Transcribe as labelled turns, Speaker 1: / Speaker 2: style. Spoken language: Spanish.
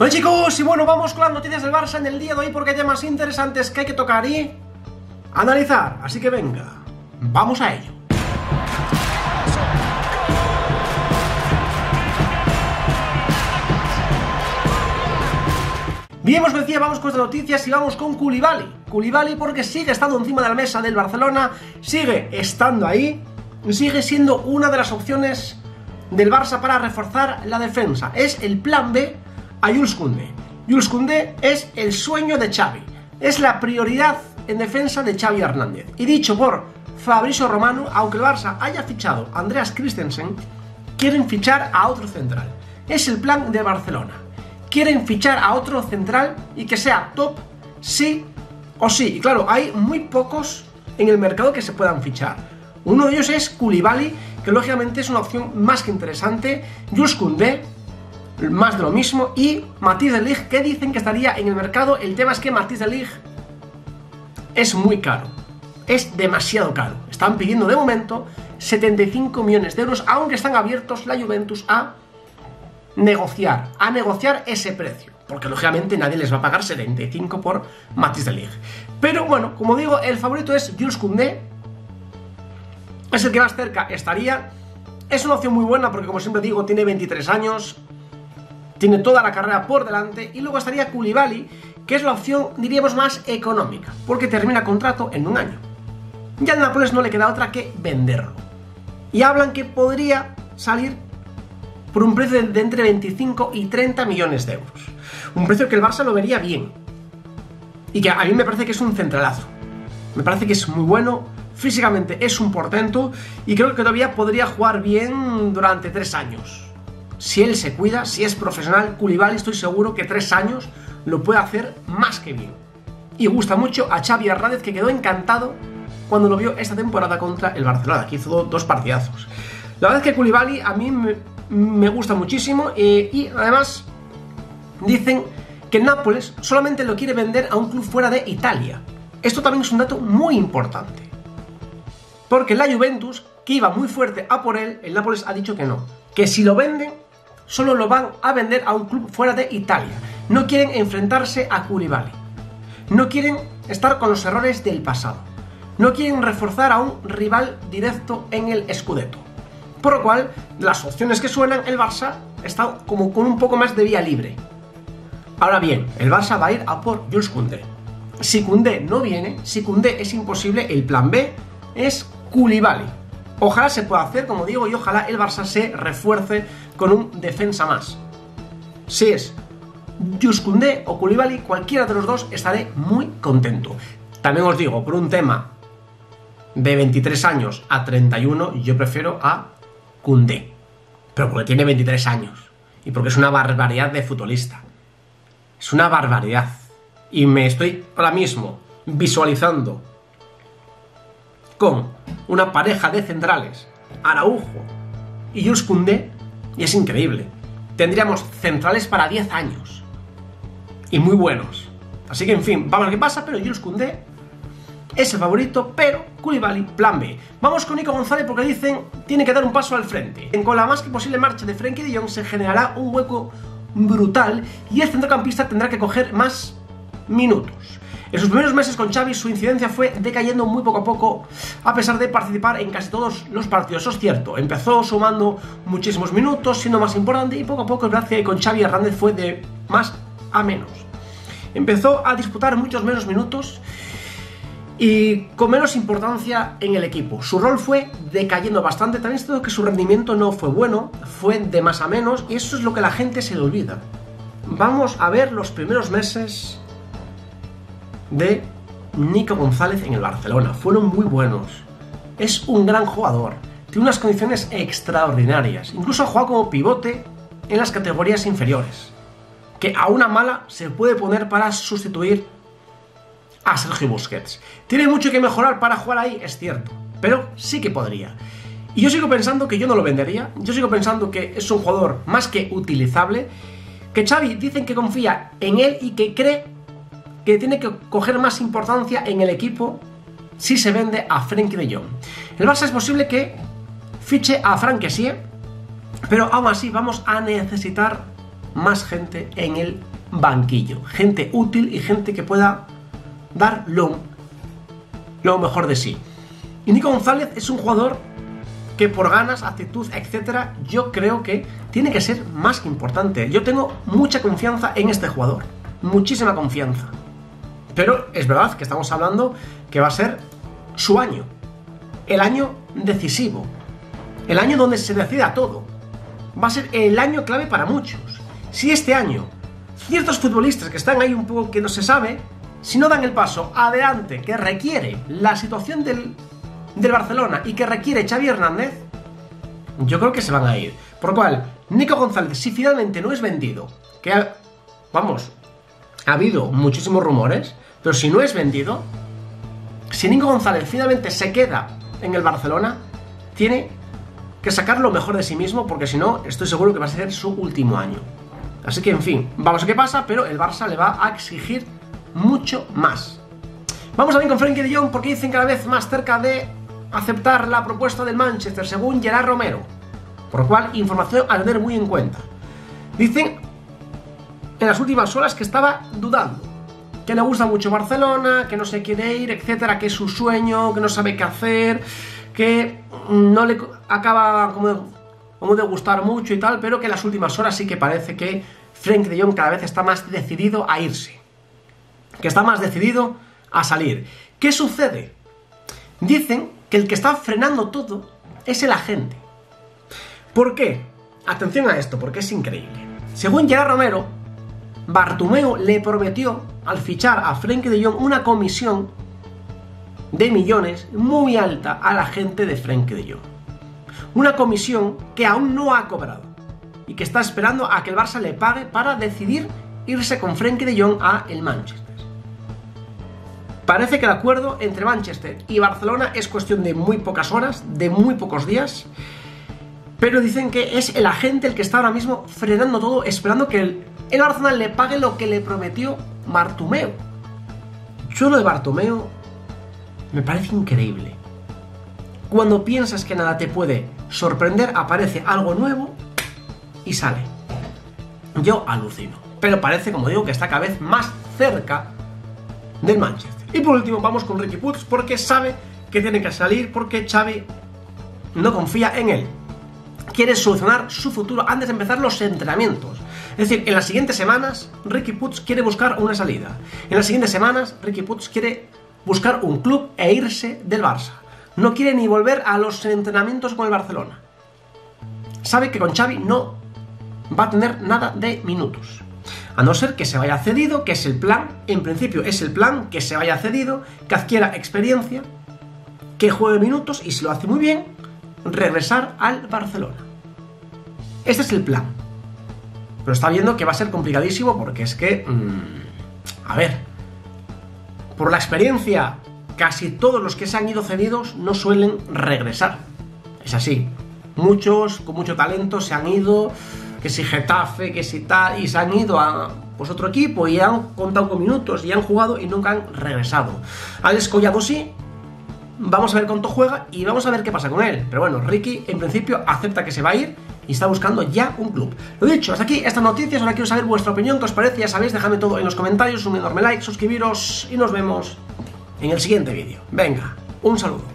Speaker 1: Pues chicos, y bueno, vamos con las noticias del Barça en el día de hoy porque hay temas interesantes que hay que tocar y analizar. Así que venga, vamos a ello. Bien, os decía, vamos con estas noticias y vamos con Koulibaly. Koulibaly porque sigue estando encima de la mesa del Barcelona, sigue estando ahí, sigue siendo una de las opciones del Barça para reforzar la defensa. Es el plan B a Jules Koundé. Jules Koundé es el sueño de Xavi, es la prioridad en defensa de Xavi Hernández. Y dicho por Fabrizio Romano, aunque el Barça haya fichado a Andreas Christensen, quieren fichar a otro central. Es el plan de Barcelona. Quieren fichar a otro central y que sea top sí o sí. Y claro, hay muy pocos en el mercado que se puedan fichar. Uno de ellos es Koulibaly, que lógicamente es una opción más que interesante. Jules Koundé, más de lo mismo. Y Matthijs de Ligt, que dicen que estaría en el mercado. El tema es que Matthijs de Ligt es muy caro. Es demasiado caro. Están pidiendo de momento 75 millones de euros, aunque están abiertos la Juventus a negociar ese precio, porque lógicamente nadie les va a pagar 75 por Matthijs de Ligt. Pero bueno, como digo, el favorito es Jules Koundé, es el que más cerca estaría. Es una opción muy buena porque, como siempre digo, tiene 23 años, tiene toda la carrera por delante. Y luego estaría Koulibaly, que es la opción, diríamos, más económica, porque termina contrato en un año. Ya al Nápoles no le queda otra que venderlo, y hablan que podría salir por un precio de entre 25 y 30 millones de euros. Un precio que el Barça lo vería bien. Y que a mí me parece que es un centralazo. Me parece que es muy bueno, físicamente es un portento y creo que todavía podría jugar bien durante 3 años. Si él se cuida, si es profesional, Koulibaly estoy seguro que 3 años lo puede hacer más que bien. Y gusta mucho a Xavi Hernández, que quedó encantado cuando lo vio esta temporada contra el Barcelona, que hizo 2 partidazos. La verdad es que Koulibaly a mí me gusta muchísimo y además dicen que el Nápoles solamente lo quiere vender a un club fuera de Italia. Esto también es un dato muy importante, porque la Juventus, que iba muy fuerte a por él, el Nápoles ha dicho que no, que si lo venden solo lo van a vender a un club fuera de Italia. No quieren enfrentarse a Koulibaly, no quieren estar con los errores del pasado, no quieren reforzar a un rival directo en el Scudetto. Por lo cual, las opciones que suenan, el Barça está como con un poco más de vía libre. Ahora bien, el Barça va a ir a por Jules Koundé. Si Koundé no viene, si Koundé es imposible, el plan B es Koulibaly. Ojalá se pueda hacer, como digo, y ojalá el Barça se refuerce con un defensa más. Si es Jules Koundé o Koulibaly, cualquiera de los dos, estaré muy contento. También os digo, por un tema de 23 años a 31, yo prefiero a Koundé, pero porque tiene 23 años y porque es una barbaridad de futbolista. Es una barbaridad. Y me estoy ahora mismo visualizando con una pareja de centrales, Araujo y Jules Koundé, y es increíble. Tendríamos centrales para 10 años y muy buenos. Así que en fin, vamos a ver qué pasa, pero Jules Koundé es el favorito, pero Koulibaly, plan B. Vamos con Nico González porque dicen tiene que dar un paso al frente. Con la más que posible marcha de Frenkie de Jong se generará un hueco brutal y el centrocampista tendrá que coger más minutos. En sus primeros meses con Xavi su incidencia fue decayendo muy poco a poco, a pesar de participar en casi todos los partidos. Eso es cierto, empezó sumando muchísimos minutos, siendo más importante, y poco a poco, gracias a que con Xavi Hernández fue de más a menos. Empezó a disputar muchos menos minutos y con menos importancia en el equipo. Su rol fue decayendo bastante. También es cierto que su rendimiento no fue bueno, fue de más a menos, y eso es lo que la gente se le olvida. Vamos a ver los primeros meses de Nico González en el Barcelona. Fueron muy buenos. Es un gran jugador, tiene unas condiciones extraordinarias. Incluso ha jugado como pivote en las categorías inferiores, que a una mala se puede poner para sustituir a Sergio Busquets. Tiene mucho que mejorar para jugar ahí, es cierto, pero sí que podría. Y yo sigo pensando que yo no lo vendería. Yo sigo pensando que es un jugador más que utilizable, que Xavi dicen que confía en él y que cree que tiene que coger más importancia en el equipo si se vende a Frenkie de Jong. El Barça es posible que fiche a Franck Kessié, pero aún así vamos a necesitar más gente en el banquillo. Gente útil y gente que pueda dar lo mejor de sí. Y Nico González es un jugador que por ganas, actitud, etcétera, yo creo que tiene que ser más que importante. Yo tengo mucha confianza en este jugador. Muchísima confianza. Pero es verdad que estamos hablando que va a ser su año. El año decisivo. El año donde se decida todo. Va a ser el año clave para muchos. Si este año ciertos futbolistas que están ahí un poco que no se sabe, si no dan el paso adelante que requiere la situación del Barcelona y que requiere Xavi Hernández, yo creo que se van a ir. Por lo cual, Nico González, si finalmente no es vendido, que ha habido muchísimos rumores, pero si no es vendido, si Nico González finalmente se queda en el Barcelona, tiene que sacar lo mejor de sí mismo, porque si no, estoy seguro que va a ser su último año. Así que, en fin, vamos a ver qué pasa, pero el Barça le va a exigir mucho más. Vamos a ver con Frenkie de Jong, porque dicen cada vez más cerca de aceptar la propuesta del Manchester, según Gerard Romero. Por lo cual, información a tener muy en cuenta. Dicen en las últimas horas que estaba dudando, que le gusta mucho Barcelona, que no se quiere ir, etcétera, que es su sueño, que no sabe qué hacer, que no le acaba como de gustar mucho y tal, pero que en las últimas horas sí que parece que Frenkie de Jong cada vez está más decidido a irse, que está más decidido a salir. ¿Qué sucede? Dicen que el que está frenando todo es el agente. ¿Por qué? Atención a esto, porque es increíble. Según Gerard Romero, Bartomeu le prometió al fichar a Frenkie de Jong una comisión de millones muy alta al agente de Frenkie de Jong. Una comisión que aún no ha cobrado y que está esperando a que el Barça le pague para decidir irse con Frenkie de Jong a el Manchester. Parece que el acuerdo entre Manchester y Barcelona es cuestión de muy pocas horas, de muy pocos días, pero dicen que es el agente el que está ahora mismo frenando todo, esperando que el Barcelona le pague lo que le prometió Bartomeu. Yo lo de Bartomeu me parece increíble. Cuando piensas que nada te puede sorprender, aparece algo nuevo y sale. Yo alucino. Pero parece, como digo, que está cada vez más cerca del Manchester. Y por último vamos con Riqui Puig, porque sabe que tiene que salir, porque Xavi no confía en él. Quiere solucionar su futuro antes de empezar los entrenamientos. Es decir, en las siguientes semanas Riqui Puig quiere buscar una salida. En las siguientes semanas Riqui Puig quiere buscar un club e irse del Barça. No quiere ni volver a los entrenamientos con el Barcelona. Sabe que con Xavi no va a tener nada de minutos. A no ser que se vaya cedido, que es el plan. En principio es el plan, que se vaya cedido, que adquiera experiencia, que juegue minutos y si lo hace muy bien, regresar al Barcelona. Este es el plan. Pero está viendo que va a ser complicadísimo porque es que... a ver... Por la experiencia, casi todos los que se han ido cedidos no suelen regresar. Es así. Muchos con mucho talento se han ido, que si Getafe, que si tal, y se han ido a otro equipo y han contado con minutos y han jugado y nunca han regresado. Alex Collado sí. Vamos a ver cuánto juega y vamos a ver qué pasa con él. Pero bueno, Riqui en principio acepta que se va a ir y está buscando ya un club. Lo dicho, hasta aquí estas noticias. Ahora quiero saber vuestra opinión, qué os parece. Ya sabéis, dejadme todo en los comentarios, un enorme like, suscribiros y nos vemos en el siguiente vídeo. Venga, un saludo.